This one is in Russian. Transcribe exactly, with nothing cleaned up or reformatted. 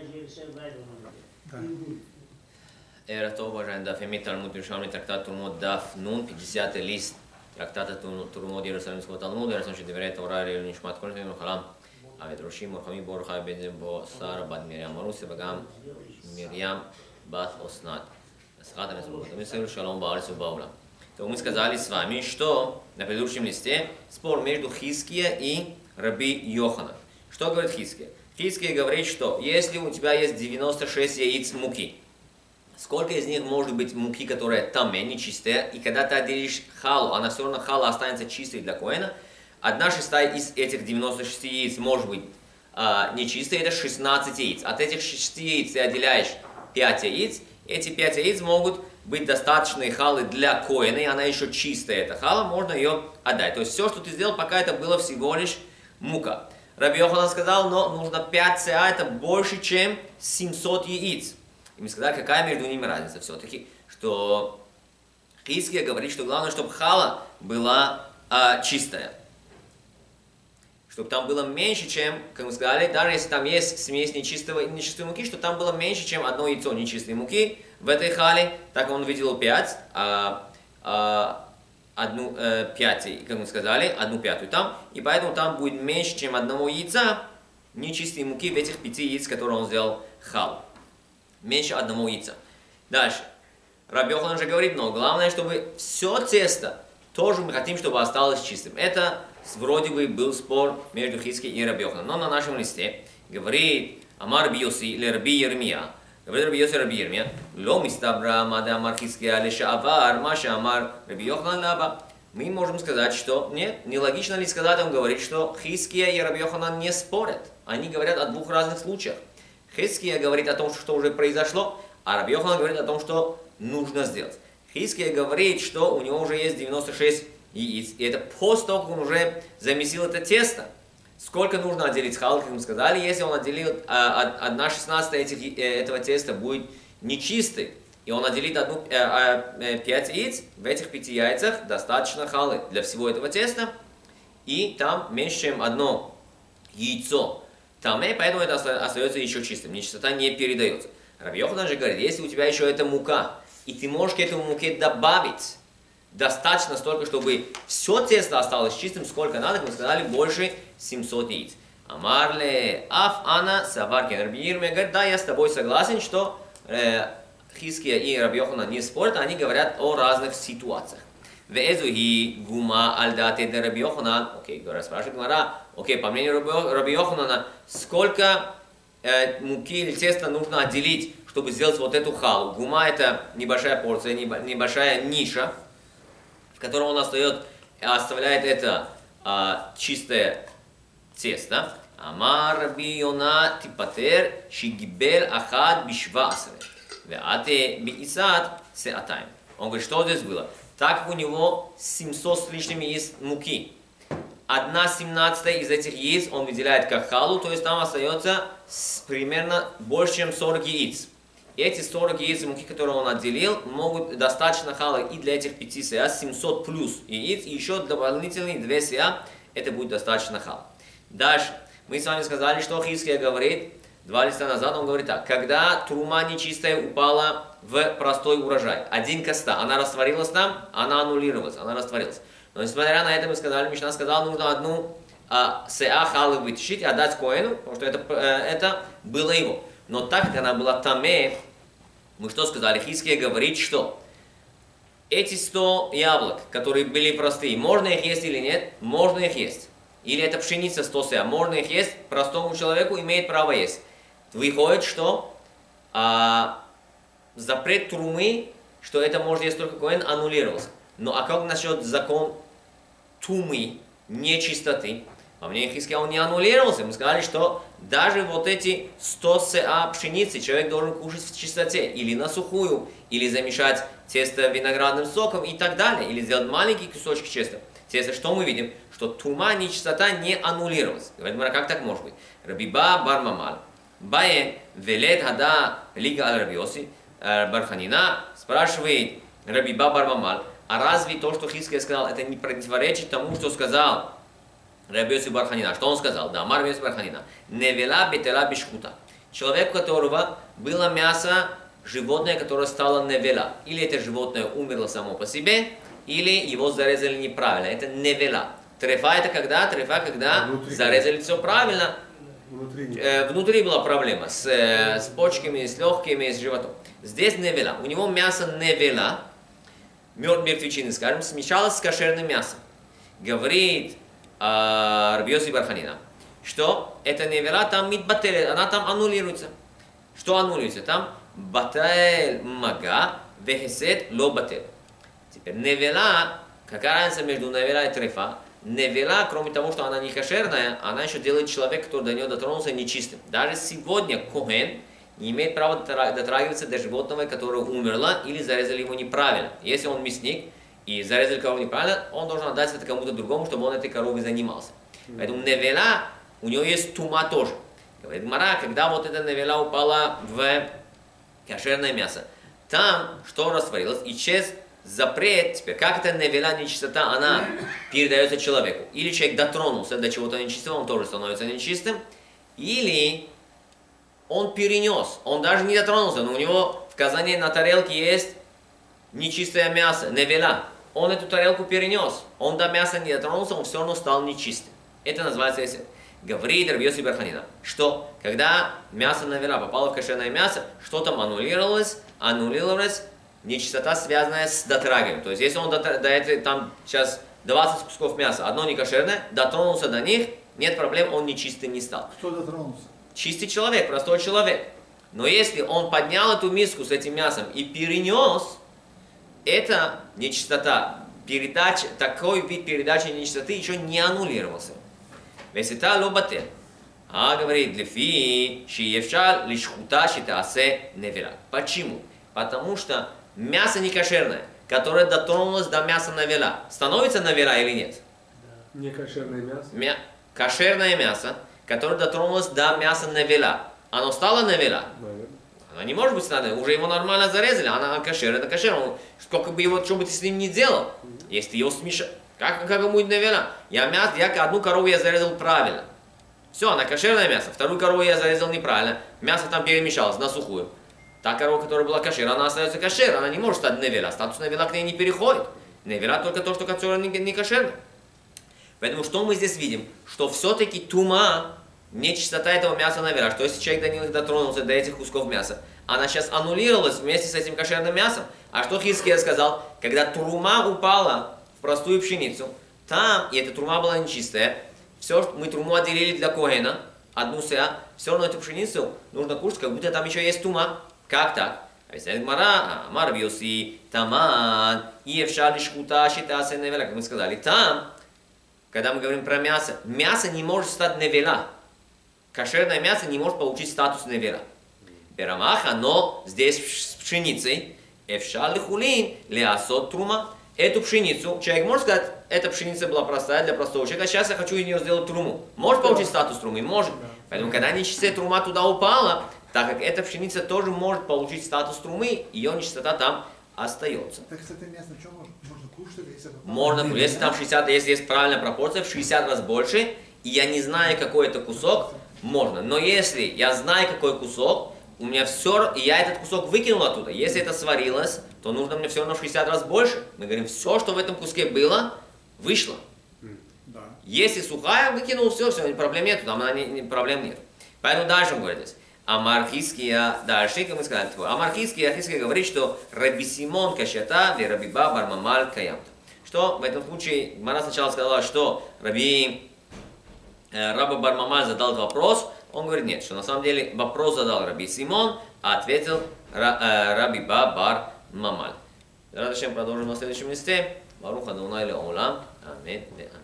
Да. Это, уважаемые даф, Талмуд, Першамный трактат Турмод Даф Нун, пятидесятый лист трактата Турмод Иерусалимского Талмуда, раз он доверяет Урарию Нишмат Кольфим, Халам, а ведь Руши, Мурхами, Борха, Бензим, Бо, Сара, Бат Мирьям, Маруси, Багам, Мирьям, Бат Оснат. Мы сказали, Шалом, Баарису, Баула. То мы сказали с вами, что на предыдущем листе спор между Хиския и Раби Йоханан. Что говорит Хиския? Хиския говорит, что если у тебя есть девяносто шесть яиц муки, сколько из них может быть муки, которая таме, нечистая, и когда ты отделишь халу, она все равно хала останется чистой для коэна, одна шестая из этих девяноста шести яиц может быть а, нечистой, это шестнадцать яиц. От этих шести яиц ты отделяешь пять яиц, эти пять яиц могут быть достаточной халы для коэна, и она еще чистая, эта хала, можно ее отдать. То есть все, что ты сделал, пока это было всего лишь мука. Раби Йоханан сказал, но нужно пять цеа, это больше, чем семьсот яиц. И мы сказали, какая между ними разница все-таки, что Хиския говорит, что главное, чтобы хала была а, чистая. Чтобы там было меньше, чем, как мы сказали, даже если там есть смесь нечистого и нечистой муки, что там было меньше, чем одно яйцо нечистой муки в этой хале. Так он выделил пять, а, а, одну, э, пять, как мы сказали, одну пятую там. И поэтому там будет меньше, чем одного яйца нечистой муки в этих пяти яиц, которые он сделал халу. Меньше одного яйца. Дальше. Раби Йоханан же говорит, но главное, чтобы все тесто тоже мы хотим, чтобы осталось чистым. Это вроде бы был спор между Хиски и Раби Йохананом. Но на нашем листе говорит Амар Раби Йоси или Раби Йермия. Говорит Раби Йоси Раби Йермия. Ло мистабра мада Амар Хиски алиша авар маша Амар Раби Йоханан лаба. Мы можем сказать, что нет, нелогично ли сказать, он говорит, что Хиския и Раби Йоханан не спорят. Они говорят о двух разных случаях. Хиския говорит о том, что уже произошло, а Раби Йоханан говорит о том, что нужно сделать. Хиския говорит, что у него уже есть девяносто шесть яиц, и это после того, как он уже замесил это тесто. Сколько нужно отделить хал, как мы сказали, если он отделил одна шестнадцатая этих, этого теста будет нечистой, и он отделит одну, пять яиц, в этих пяти яйцах достаточно халы для всего этого теста, и там меньше, чем одно яйцо. Там, и поэтому это остается еще чистым, нечистота не передается. Раби Йоханан же говорит, если у тебя еще эта мука, и ты можешь к этому муке добавить достаточно столько, чтобы все тесто осталось чистым, сколько надо, как мы сказали, больше семисот яиц. Амарле аф ана саваркин. Раби Йермия говорит, да, я с тобой согласен, что э, Хиския и Раби Йоханан не спорят, они говорят о разных ситуациях. Везухи гума альдате де Раби Йоханан. Окей, говорят, спрашивает Гмара. Окей, по мнению Раби Йоханана, сколько э, муки или теста нужно отделить, чтобы сделать вот эту халу? Гума это небольшая порция, небольшая ниша, в которой он остает, оставляет это э, чистое тесто. Амар Раби Йона типатер шигибель ахад бишвасре. Веате биисад сеатайм. Он говорит, что здесь было? Так как у него семьсот с лишним яиц муки, одна семнадцатая из этих яиц он выделяет как халу, то есть там остается примерно больше, чем сорок яиц. И эти сорок яиц муки, которые он отделил, могут достаточно хала и для этих пяти сеа, семьсот плюс яиц, и еще дополнительные две сеа, это будет достаточно хала. Дальше, мы с вами сказали, что Хиския говорит, два листа назад он говорит так, когда трума нечистая упала в простой урожай, один коста, она растворилась там, она аннулировалась, она растворилась. Но несмотря на это, мы сказали, Мишна сказал, нужно одну а, сеа халы вытащить и отдать коэну, потому что это, это было его. Но так как она была таме, мы что сказали? Хиския говорит, что эти сто яблок, которые были простые, можно их есть или нет? Можно их есть. Или это пшеница сто сеа, можно их есть, простому человеку имеет право есть. Выходит, что а, запрет трумы, что это может есть только коэн, аннулировался. Ну а как насчет закон тумы, нечистоты? По мнению Хиския он не аннулировался. Мы сказали, что даже вот эти сто сеа пшеницы человек должен кушать в чистоте. Или на сухую, или замешать тесто виноградным соком и так далее. Или сделать маленькие кусочки теста. Теста, что мы видим? Что тума, нечистота не аннулировалась. Говорит, как так может быть? Рабиба бар мамаль. Бае велет хада лига аль Раби Йоси бар Ханина. Спрашивает Рабиба бар мамаль. А разве то, что Хиския сказал, это не противоречит тому, что сказал Раби Йоси бар Ханина? Что он сказал? Да, Амар Раби Йоси бар Ханина. Невела бетела бишхута. человек, у которого было мясо, животное, которое стало невела. Или это животное умерло само по себе, или его зарезали неправильно. Это невела. Трефа это когда? Трефа, когда внутри. Зарезали все правильно. Внутри. Э, внутри была проблема с, э, с почками, с легкими, с животом. Здесь невела. У него мясо невела, мертвечины, скажем, смешалось с кошерным мясом. Говорит э, Раби Йоси бар Ханина, что это невела там митбатель, она там аннулируется. Что аннулируется? Там батэль мага, вехесет ло батэль. Теперь невела, какая разница между невела и трефа? Невела, кроме того, что она не кошерная, она еще делает человека, который до нее дотронулся, нечистым. Даже сегодня коэн не имеет права дотрагиваться до животного, которое умерло или зарезали его неправильно. Если он мясник и зарезали корову неправильно, он должен отдать это кому-то другому, чтобы он этой коровой занимался. Поэтому невела, у него есть тума тоже. Говорит Гмара, когда вот эта невела упала в кошерное мясо, там что растворилось? Исчез запрет. Теперь, как эта невела, нечистота, она передается человеку. Или человек дотронулся до чего-то нечистого, он тоже становится нечистым. Или он перенес, он даже не дотронулся, но у него в казане на тарелке есть нечистое мясо, невела. Он эту тарелку перенес, он до мяса не дотронулся, он все равно стал нечистым. Это называется, если говорит Раби Йоси бар Ханина, что когда мясо невела попало в кошерное мясо, что там аннулировалось, аннулировалось нечистота, связанная с дотрагиванием. То есть, если он до, до этого, там сейчас двадцать кусков мяса, одно не кошерное, дотронулся до них, нет проблем, он нечистым не стал. Кто дотронулся? Чистый человек, простой человек. Но если он поднял эту миску с этим мясом и перенес, это нечистота, передача, такой вид передачи нечистоты еще не аннулировался. Весита лобате. А говорит, лефи, шиевшал, лишхута, шитаасе, невера. Почему? Потому что мясо не кошерное, которое дотронулось до мяса навела, становится навела или нет? Да. Не кошерное мясо? Мя... Кошерное мясо, которое дотронулось до мяса навела, оно стало навела? Наверное. Оно не может быть навела, уже его нормально зарезали, она кошер, это кошер. Он, сколько бы его, что бы ты с ним ни делал, mm-hmm. если ты его смешал, как, как ему будет навела? Я, мясо, я одну корову я зарезал правильно. Все, она кошерное мясо, вторую корову я зарезал неправильно, мясо там перемешалось на сухую. Та корова, которая была кошер, она остается кошер, она не может стать невела. Статус невела к ней не переходит. Невела только то, что которое не, не кошерно. Поэтому что мы здесь видим? Что все-таки тума, нечистота этого мяса невела. Что если человек до них дотронулся, до этих кусков мяса, она сейчас аннулировалась вместе с этим кошерным мясом. А что Хиския сказал? Когда трума упала в простую пшеницу, там, и эта трума была нечистая, все, мы труму отделили для коэна, одну ся, все равно эту пшеницу нужно кушать, как будто там еще есть тума. Как так? Объясняет Гмара, Амар Раби Йоси, таман, иевшали шхута, шитаасе невела, как мы сказали. Там, когда мы говорим про мясо, мясо не может стать невела. Кошерное мясо не может получить статус невела. Берамаха, но здесь с пшеницей, эвшали хулин, леасот трума. Эту пшеницу, человек может сказать, эта пшеница была простая для простого человека, сейчас я хочу из нее сделать труму. Может получить статус трумы? Может. Поэтому, когда нечистая трума туда упала, так как эта пшеница тоже может получить статус трумы, ее нечистота там остается. Так с этой мясом что можно? Можно кушать? Если это... Можно, если там шестьдесят, если есть правильная пропорция, в шестьдесят раз больше, и я не знаю, какой это кусок, можно. Но если я знаю, какой кусок, у меня все, и я этот кусок выкинул оттуда. Если это сварилось, то нужно мне все равно в шестьдесят раз больше. Мы говорим, все, что в этом куске было, вышло. Да. Если сухая, выкинул, все, все, проблем нет, там не, не, проблем нет. Поэтому дальше он говорит здесь. Амархиския, дальше, как мы сказали, Амархиския, Амархиския говорит, что Раби Симон кашята, ве Раби Ба бар мамаль каямта. Что в этом случае, Гмара сначала сказала, что Раби э, Раба бар мамаль задал вопрос, он говорит нет, что на самом деле вопрос задал Раби Симон, а ответил э, Раби Ба бар мамаль. Радашем продолжим на следующем месте. Барух Адонай леолам. Амин.